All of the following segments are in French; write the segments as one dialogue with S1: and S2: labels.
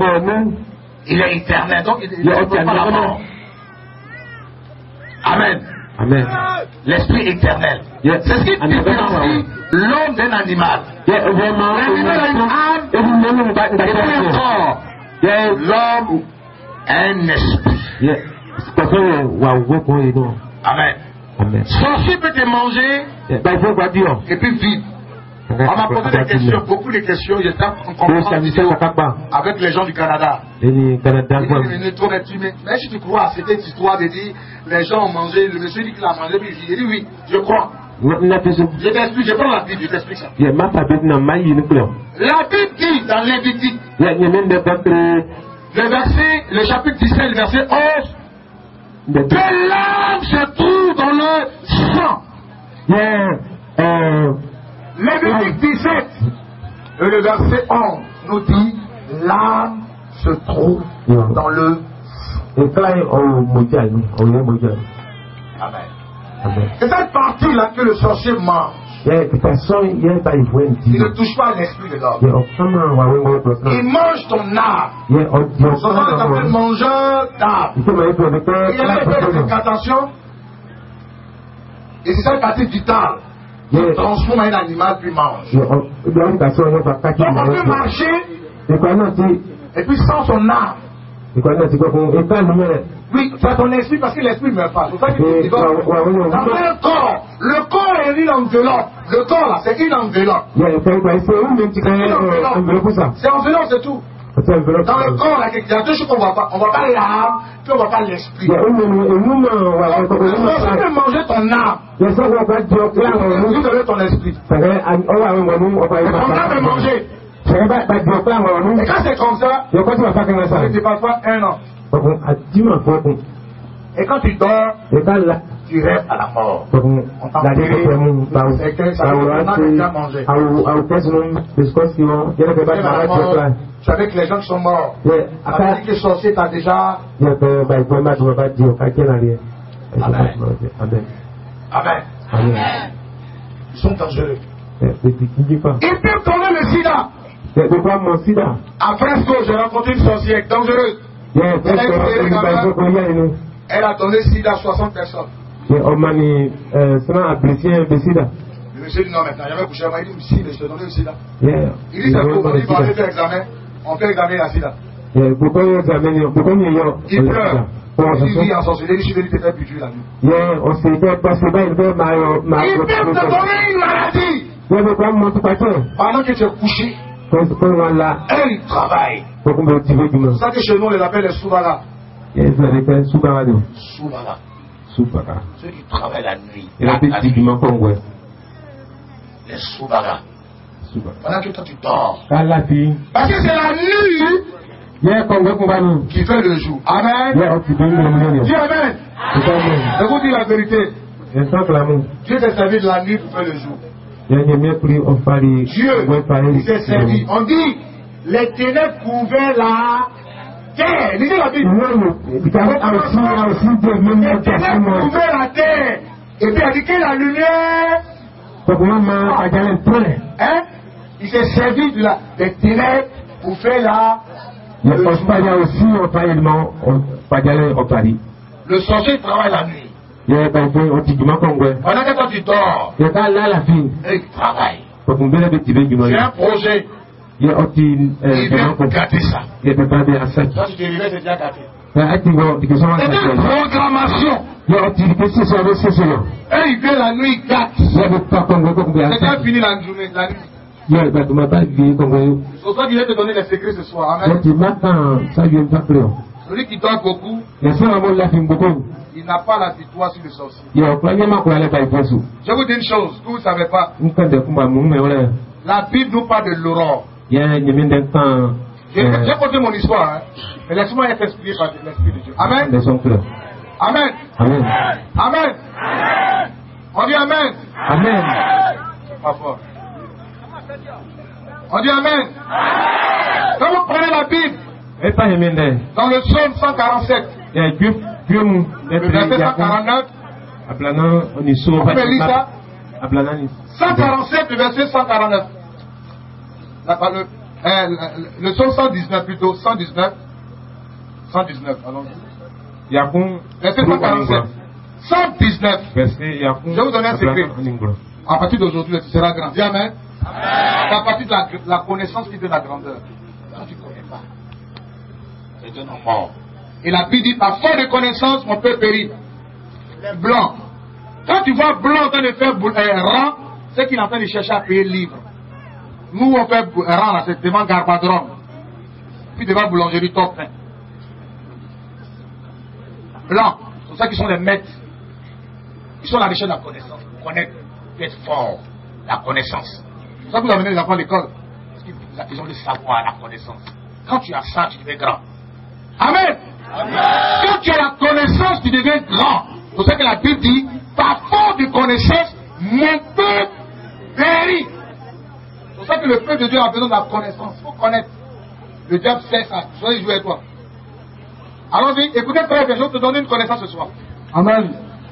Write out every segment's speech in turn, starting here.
S1: Il est éternel, donc il ne peut pas la mort. Amen.
S2: Amen.
S1: L'esprit éternel. C'est ce qui différencie l'homme d'un animal. L'animal a une âme et un corps. L'homme a un esprit. Amen. Sorcier peut te manger et puis vivre. On m'a posé des questions, beaucoup de questions. J'étais en conférence avec les gens du Canada. Mais si tu crois à cette histoire de dire les gens ont mangé, le monsieur dit qu'il a mangé, puis il dit oui, je crois. Je t'explique, je prends la Bible, je t'explique ça. La Bible dit dans Lévitique, le chapitre 17, le verset 11, que l'âme se trouve dans le sang. Lévitique 17, et le verset 11 nous dit l'âme se trouve dans le Amen. C'est cette partie-là que le sorcier mange. Il ne touche pas à l'esprit de l'homme. Il mange ton âme. Son nom s'appelle mangeur d'âme. Il y a une attention. Et c'est cette partie vitale. Il transforme en un animal puis mange. On peut marcher et puis sans son âme. Oui, c'est ton esprit parce que l'esprit ne meurt pas. C'est ça qu'il faut dire. Dans le corps, le corps est une enveloppe. Le corps là, c'est une enveloppe. C'est enveloppe, c'est tout. Dans le corps, là, il y a deux choses qu'on ne voit pas. On ne voit pas l'âme, puis on ne voit pas l'esprit. On peut manger ton âme. Vous avez ton esprit. Ton âme est mangée. Et quand c'est comme ça, c'est parfois 1 an. Et quand tu dors, tu rêves à la mort. On t'a déjà mangé. Tu savais que les gens qui sont morts, après que le sorcier t'a déjà. Amen. Ils sont dangereux. Ils peuvent donner le sida. Après ce que j'ai rencontré une sorcière dangereuse. Elle a donné sida à 60 personnes. Le monsieur dit non, maintenant, j'avais couché avec lui, il dit, je te donne le sida. Il dit, c'est faux, il va aller faire examen, on fait examiner la sida. Il pleure. Il dit en sorcier, je suis venu te faire puture la nuit. Ils peuvent te donner une maladie. Pendant que tu es couché, elle travaille. C'est ça que chez nous on les appelle les soubara. Soubara. Ceux qui travaillent la nuit. Les soubara. Pendant que toi tu dors. Parce que c'est la nuit qui fait le jour. Amen. Dis amen. Je vous dis la vérité. Dieu s'est servi de la nuit pour faire le jour. Dieu s'est servi. On dit les ténèbres couvraient la terre. Lisez la Bible. Les ténèbres couvraient la terre. Et puis il a dit que la lumière. Hein? Il s'est servi de des ténèbres pour faire la. Le sorcier travaille la nuit. Pendant que toi tu dors, il travaille. C'est un projet. Il veut gâter ça. Quand tu te réveilles, c'est déjà gâté. C'est une programmation. Et il vient la nuit, il gâte. C'est déjà fini la journée, la nuit. C'est pour ça qu'il vient te donner les secrets ce soir. Amen. Celui qui dort beaucoup, il n'a pas la victoire sur le sorcier. Je vous dis une chose que vous ne savez pas. La Bible nous parle de l'aurore. J'ai conté mon histoire, hein, mais laisse-moi être inspiré par l'Esprit de Dieu. Amen. Amen. Amen. Amen. On dit Amen.
S2: Amen.
S1: Pas fort. On dit Amen. Quand vous prenez la Bible, dans le psaume 147, le verset 149, on peut lire ça. 147, le verset 149. Le psaume 119 plutôt, 119, allons-y. Verset 147. 119. Je vais vous donner un secret. À partir d'aujourd'hui, tu seras grand. Dis amen. C'est à partir de la connaissance qui donne la grandeur. Quand tu ne connais pas, c'est un homme mort. Et la Bible dit, par faute de connaissance, mon peuple périt. Blanc. Quand tu vois blanc en train de faire rang, c'est qu'il est en train de chercher à payer le livre. Nous, on fait rang là, c'est devant Garbadron. Puis devant boulangerie top 1. Blanc. C'est pour ça qu'ils sont les maîtres. Ils sont à la recherche de la connaissance. Connaître, être fort. La connaissance. C'est pour ça que vous amenez les enfants à l'école. Parce qu'ils ont le savoir, la connaissance. Quand tu as ça, tu deviens grand. Amen. Quand tu as la connaissance, tu deviens grand. C'est pour ça que la Bible dit, par faute de connaissance, mon peuple périt. C'est pour ça que le peuple de Dieu a besoin de la connaissance. Il faut connaître. Le diable sait ça. Soyez joué avec toi. Allons-y, écoutez très bien, je vais te donner une connaissance ce soir. Amen.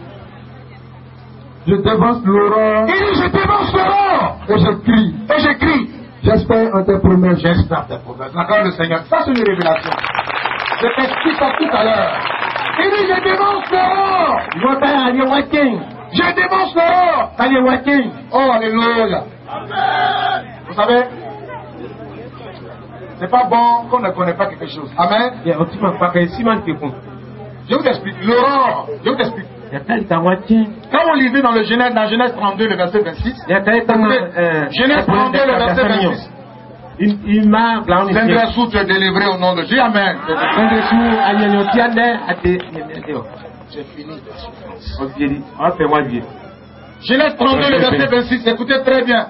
S1: Je devance l'aurore. Je devance l'aurore. Et je crie. Et je crie. J'espère en tes promesses. J'espère tes promesses. Encore le Seigneur. Ça, c'est une révélation. Je t'explique ça tout à l'heure. Il dit, je devance l'aurore. Je devance l'aurore. Oh, alléluia. Vous savez, c'est pas bon qu'on ne connaît pas quelque chose. Amen. Je vous explique. L'aurore. Je vous explique. Quand on lisait dans Genèse 32, le verset 26, Genèse 32, le verset 26, L'Indressou te délivré au nom de Dieu. Amen. J'ai fini de souffrance. Genèse 32, le verset 26, écoutez très bien.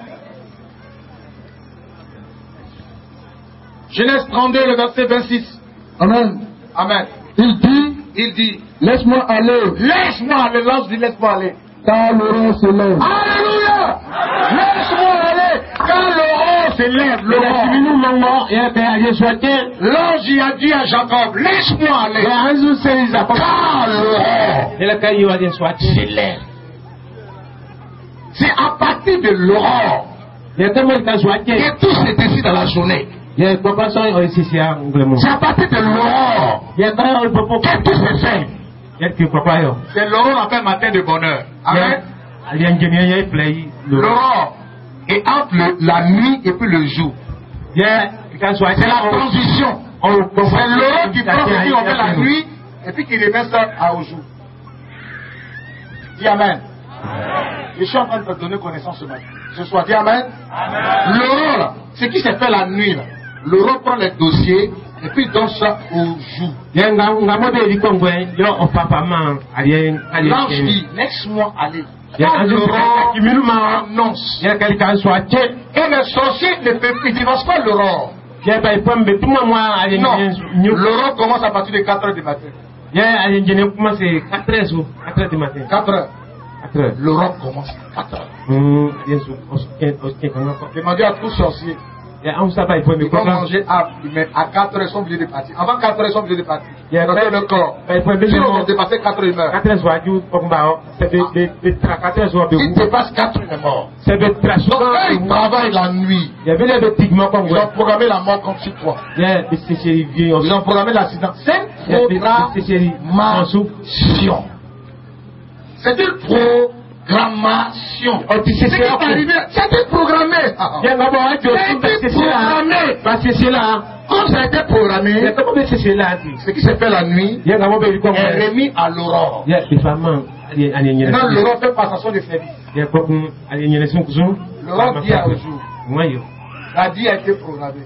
S1: Genèse 32, le verset 26. Amen. Amen. Il dit, laisse-moi aller. Laisse-moi aller. L'ange dit, laisse-moi aller. Car l'aurore se lève. Alléluia. Laisse-moi aller. Car l'aurore se lève. L'ange y a dit à Jacob, laisse-moi aller. Car l'aurore se lève. C'est à partir de l'aurore que tout se décide dans la journée. C'est à partir de l'aurore que tout se fait. C'est l'aurore après matin de bonheur. Amen. L'aurore est entre la nuit et puis le jour. C'est la transition. C'est l'aurore qui prend on fait la nuit et puis qui remet ça au jour. Dis Amen. Je suis en train de te donner connaissance ce matin. Ce soir, dis Amen. L'aurore là, c'est qui s'est fait la nuit là. L'aurore prend les dossiers et puis donne ça au jour. L'ange dit, laisse-moi aller. L'aurore annonce. Et les sorciers ne dévancent pas l'aurore. Non, l'aurore commence à partir de 4 h du matin. 4 heures. L'aurore commence à 4 heures. Demandez à tous sorciers. Ils vont manger à 4 heures, ils sont obligés de partir. Avant 4 heures, ils sont obligés de partir. Dans le corps. Si on va dépasser 4 heures, ils meurent. Si tu dépasses 4 heures, ils meurent. Donc, quand ils travaillent la nuit, ils ont programmé la mort comme sur toi. Ils ont programmé l'accident. C'est une programmation. C'est une programmation. C'est qui est arrivé. C'était programmé. Comme ça a été programmé, ce qui se fait la nuit est remis à l'aurore. Maintenant, l'aurore fait passation de service. L'aurore dit au jour. La vie a été programmée.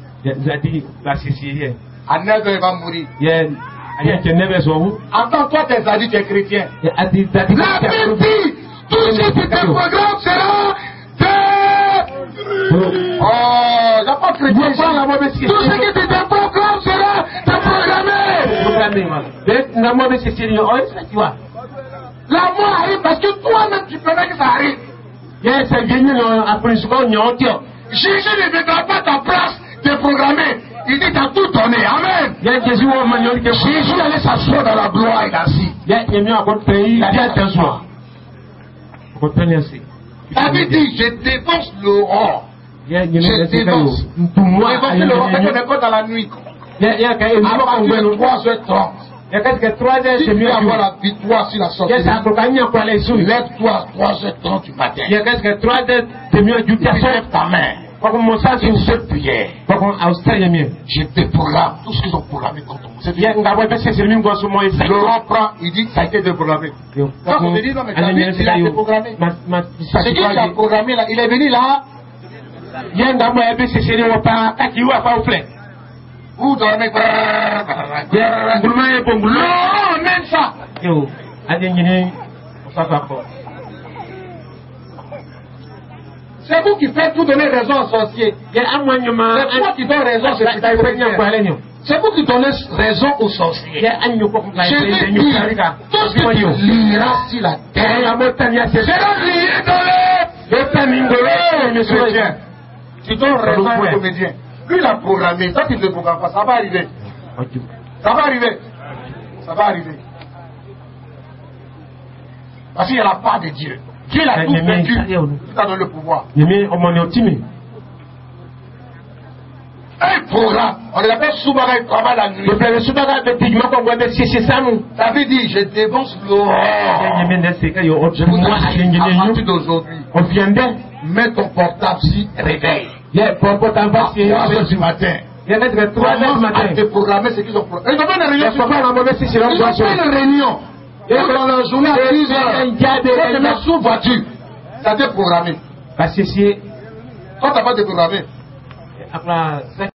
S1: À 9 h, il va mourir. Attends, toi, tes adultes, tu es chrétien. La Bible dit, tout ce qui te programme sera fait. Oh, j'ai pas chrétien. Tout ce qui te programme sera programmé. La mort arrive parce que toi-même, tu permets que ça arrive. Jésus ne viendra pas ta place de programmer. Il dit t'as tout donné. Amen. Jésus allait s'asseoir dans la gloire et assis. David dit, je défonce l'aurore. Je dénonce. Évoquer le roi, on n'est pas dans la nuit. À partir de 3h30. Si tu veux avoir la victoire sur la sortie, lève-toi à 3h30 du matin. Tu lèves ta main. Une seule prière. Je déprogramme tout ce qu'ils ont programmé contre moi. Laurent prend, il dit que ça a été déprogrammé. Quand on me dit non, mais David, il a déprogrammé. C'est qui a programmé là? Il est venu là. Vous dormez. Non, même ça. C'est vous qui faites tout donner raison aux sorciers. C'est toi qui donnes raison aux sorciers. C'est vous qui donnez raison aux sorciers. Je vais dire, tout ce que tu liras sur la terre sera lié dans les chrétiens. Tu donnes raison aux comédiens. Lui, il a programmé. Ça, tu ne le programmes pas. Ça va arriver. Ça va arriver. Ça va arriver. Parce qu'il n'y a la part de Dieu. Dieu l'a tout vaincu. Il t'a donné le pouvoir. Un programme. On l'appelle Soubaga, il travaille la nuit. David dit, je dévance l'aurore. Je voudrais à partir d'aujourd'hui. Mets ton portable si réveille. À 3h du matin. Commence à déprogrammer ce qu'ils ont programmé. Ils n'ont pas une réunion. Ils n'ont pas une réunion. Et dans la journée à 10h, quand tu mets sous voiture, ça a déprogrammé. Quand tu n'as pas déprogrammé.